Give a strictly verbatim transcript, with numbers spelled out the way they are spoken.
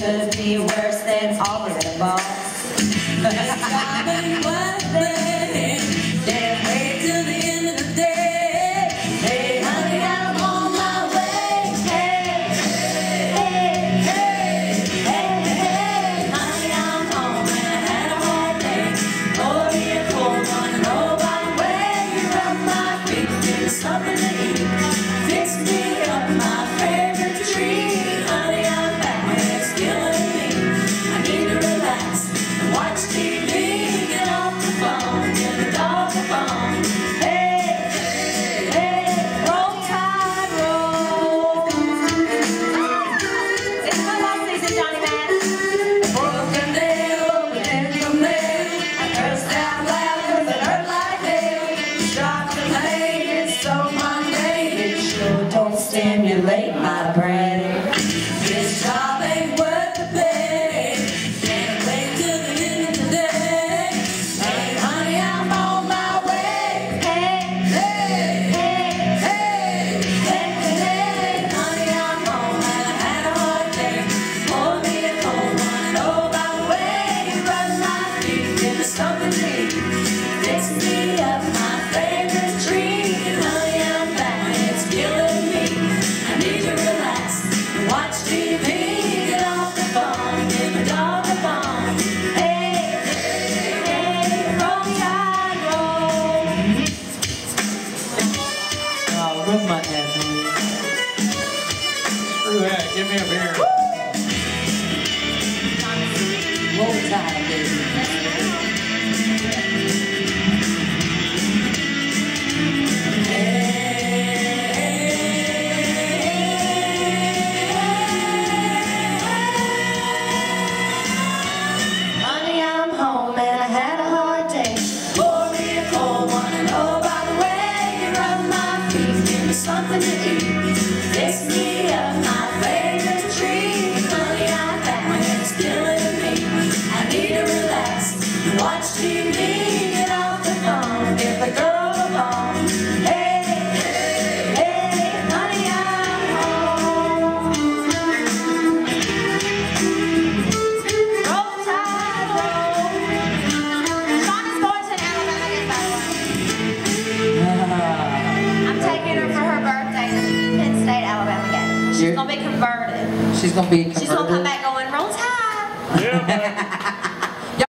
could be worse than all of them balls. Can't wait till the end of the day. Hey, honey, I'm on my way. Hey, hey, hey, hey, hey, honey, I'm home and I had a hard day. Pour me a cold one, know by the way you rub my feet, give me something to eat. Fix me up my favorite treat. Honey, I'm back when it's killing me. I need to relax and watch T V. Get off the phone, give the dog a bone. Hey, hey, roll tide, roll. It's football season, Johnny Man. Broken nail, open from there. I cursed out loud 'cause it hurt like hell. Shot the lane, it's so mundane. It sure don't stimulate my brain. This job ain't worth the pay. Can't wait till the end of the day. Hey, honey, I'm on my way. Hey, hey, hey, hey, hey, hey, honey, I'm home and I had a hard day. Pour me a cold one, know by the way you rub my feet, give me something to eat. Fix me up my favorite treat. Honey, I'm back and it's killing me. I need to relax and watch T V. Get off the phone, give the dog a bone. Hey, hey, roll tide, roll. Oh, rub my head. Screw that, give me a beer. Roll tide, baby. Honey, I'm home and I had a hard day. Pour me a cold one and oh, by the way you rub my feet, give me something to eat. Fix me up my favorite treat. Honey, I'm back when it's killing me. I need to relax and watch T V. Get off the phone, give the girl a bone. Hey, hey, hey, honey, I'm home. Roll tide, roll. Shonda's going to Alabama again, by the way. I'm taking her for her birthday to Penn State, Alabama game. She's You're- gonna be converted. She's gonna be converted. She's gonna come back going, roll tide. Yeah,